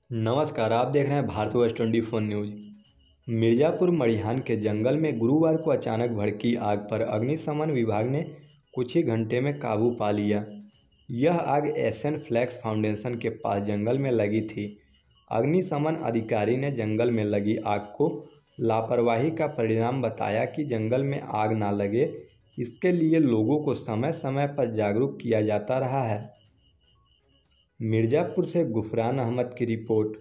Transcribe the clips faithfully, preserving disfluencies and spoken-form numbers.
नमस्कार, आप देख रहे हैं Bharatvarsh twenty four news. Mirzapur Marihan के जंगल में गुरुवार को अचानक भड़की आग पर अग्निशमन विभाग ने कुछ ही घंटे में काबू पा लिया। यह आग एशियन फ्लैग्स फाउंडेशन के पास जंगल में लगी थी। अग्निशमन अधिकारी ने जंगल में लगी आग को लापरवाही का परिणाम बताया कि जंगल में आग ना लगे, इसके लिए लोगों को समय समय पर जागरूक किया जाता रहा है। मिर्जापुर से गुफरान अहमद की रिपोर्ट।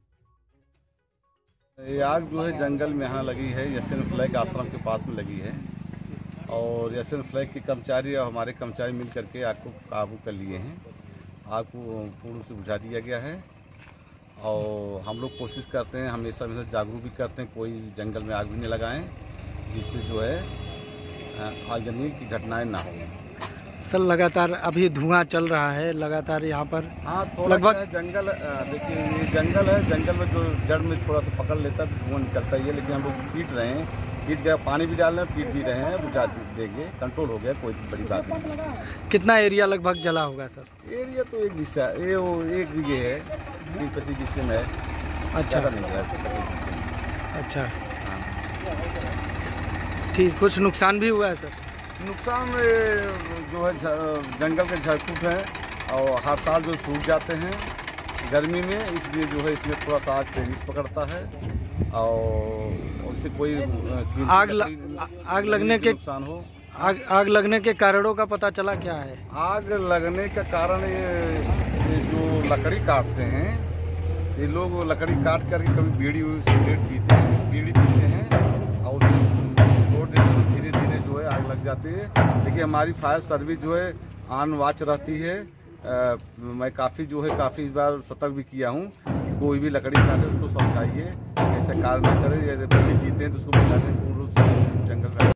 ये आग जो है जंगल में यहाँ लगी है, एशियन फ्लैग आश्रम के पास में लगी है और एशियन फ्लैग के कर्मचारी और हमारे कर्मचारी मिल करके आग को काबू कर लिए हैं। आग को पूर्ण रूप से बुझा दिया गया है और हम लोग कोशिश करते हैं, हमेशा हमेशा जागरूक भी करते हैं, कोई जंगल में आग भी नहीं लगाएं जिससे जो है आगजनी की घटनाएं ना हो। सर, लगातार अभी धुआं चल रहा है लगातार यहाँ पर। हाँ, थोड़ा लगभग जंगल, देखिए ये जंगल है, जंगल में जो जड़ में थोड़ा सा पकड़ लेता है तो धुआं निकलता ही है, लेकिन हम लोग पीट रहे हैं, पीट गया, पानी भी डाल रहे हैं, पीट भी रहे हैं, बुझा देंगे, कंट्रोल हो गया, कोई बड़ी बात नहीं। कितना एरिया लगभग जला होगा सर? एरिया तो एक हिस्सा, ये वो एक बीघे है, बीस पच्चीस हिस्से में है। अच्छा, नहीं है। अच्छा, ठीक। कुछ नुकसान भी हुआ है सर? नुकसान जो है जंगल के झाड़-फूट हैं और हर साल जो सूख जाते हैं गर्मी में, इसलिए जो है इसमें थोड़ा सा आग तेजी पकड़ता है और उससे कोई आग ल, आग लगने के नुकसान हो। आग आग लगने के कारणों का पता चला क्या है? आग लगने का कारण ये, ये जो लकड़ी काटते हैं, ये लोग लकड़ी काट करके कभी बीड़ी सिगरेट पीते हैं, बीड़ी पीते हैं और छोड़ देते हैं, धीरे धीरे जो है आग लग जाती है। देखिए हमारी फायर सर्विस जो है ऑन वॉच रहती है। आ, मैं काफ़ी जो है काफ़ी इस बार सतर्क भी किया हूँ कि कोई भी लकड़ी काटे उसको समझाइए, ऐसे कार्य न करे, यदि बीड़ी पीते हैं तो उसको बुझाने पूर्ण रूप से जंगल में